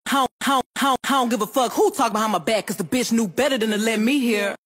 I don't give a fuck who talk behind my back, cause the bitch knew better than to let me hear.